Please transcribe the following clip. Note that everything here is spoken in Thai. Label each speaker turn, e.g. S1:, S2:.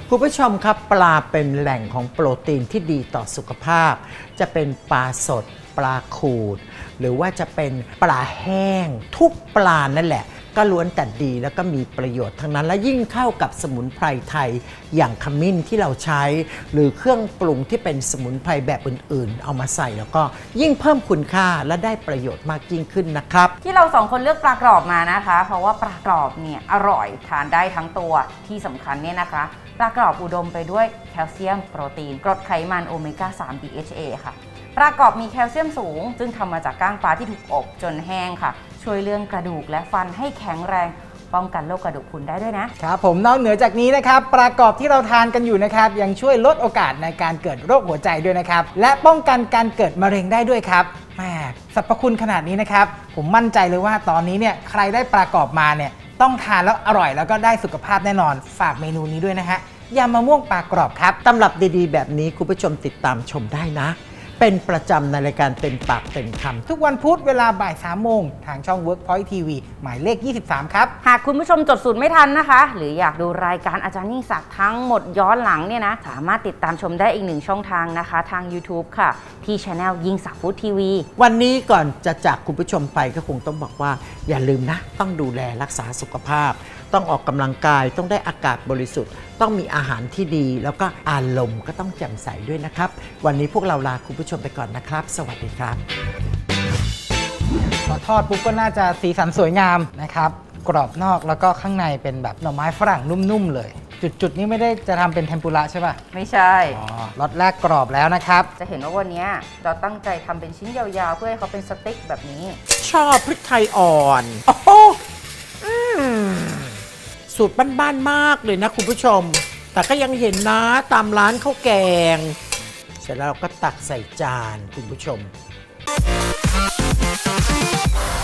S1: คุณผู้ชมครับปลาเป็นแหล่งของโปรตีนที่ดีต่อสุขภาพจะเป็นปลาสดปลาขูดหรือว่าจะเป็นปลาแห้งทุกปลานั่นแหละก็ล้วนแต่ดีแล้วก็มีประโยชน์ทั้งนั้นและยิ่งเข้ากับสมุนไพรไทยอย่างขมิ้นที่เราใช้หรือเครื่องปรุงที่เป็นสมุนไพรแบบอื่นๆเอามาใส่แล้วก็ยิ่งเพิ่มคุณค่าและได้ประโยชน์มากยิ่งขึ้นนะครับ
S2: ที่เราสองคนเลือกปลากรอบมานะคะเพราะว่าปลากรอบเนี่ยอร่อยทานได้ทั้งตัวที่สำคัญเนี่ยนะคะปลากรอบอุดมไปด้วยแคลเซียมโปรตีนกรดไขมันโอเมก้า 3 DHA ค่ะปลากรอบมีแคลเซียมสูงซึ่งทำมาจากก้างปลาที่ถูกอบจนแห้งค่ะช่วยเรื่องกระดูกและฟันให้แข็งแรงป้องกันโรคกระดูกพรุนได้ด้วยนะครับ
S3: ผมนอกเหนือจากนี้นะครับปลากรอบที่เราทานกันอยู่นะครับยังช่วยลดโอกาสในการเกิดโรคหัวใจด้วยนะครับและป้องกันการเกิดมะเร็งได้ด้วยครับแหมสรรพคุณขนาดนี้นะครับผมมั่นใจเลยว่าตอนนี้เนี่ยใครได้ปลากรอบมาเนี่ยต้องทานแล้วอร่อยแล้วก็ได้สุขภาพแน่นอนฝากเมนูนี้ด้วยนะฮะยำมะม่วงปลากรอบครับ
S1: ตำรับดีๆแบบนี้คุณผู้ชมติดตามชมได้นะเป็นประจำในรายการเต็มปากเต็มคำ
S3: ทุกวันพุธเวลาบ่าย 3 โมงทางช่อง Workpoint TV หมายเลข 23 ครับ
S2: หากคุณผู้ชมจดสูตรไม่ทันนะคะหรืออยากดูรายการอาจารย์ยิ่งศักดิ์ทั้งหมดย้อนหลังเนี่ยนะสามารถติดตามชมได้อีกหนึ่งช่องทางนะคะทาง YouTube ค่ะที่ Channel ยิ่งศักดิ์ฟู้ดทีวี
S1: วันนี้ก่อนจะจากคุณผู้ชมไปก็คงต้องบอกว่าอย่าลืมนะต้องดูแลรักษาสุขภาพต้องออกกำลังกายต้องได้อากาศบริสุทธิ์ต้องมีอาหารที่ดีแล้วก็อารมณ์ก็ต้องแจ่มใสด้วยนะครับวันนี้พวกเราลาคุณผู้ชมไปก่อนนะครับสวัสดีครับ
S3: พอทอดปุ๊บก็น่าจะสีสันสวยงามนะครับกรอบนอกแล้วก็ข้างในเป็นแบบหน่อไม้ฝรั่งนุ่มๆเลยจุดนี้ไม่ได้จะทำเป็นเทมปุระใช่ป่ะ
S2: ไม่ใช่
S3: รสแรกกรอบแล้วนะครับ
S2: จะเห็นว่าวันนี้เราตั้งใจทำเป็นชิ้นยาวๆเพื่อให้เขาเป็นสเต็กแบบนี้
S1: ชอบพริกไทยอ่อนโอ้โหสูตรบ้านๆมากเลยนะคุณผู้ชมแต่ก็ยังเห็นนะตามร้านข้าวแกงเสร็จแล้วเราก็ตักใส่จานคุณผู้ชม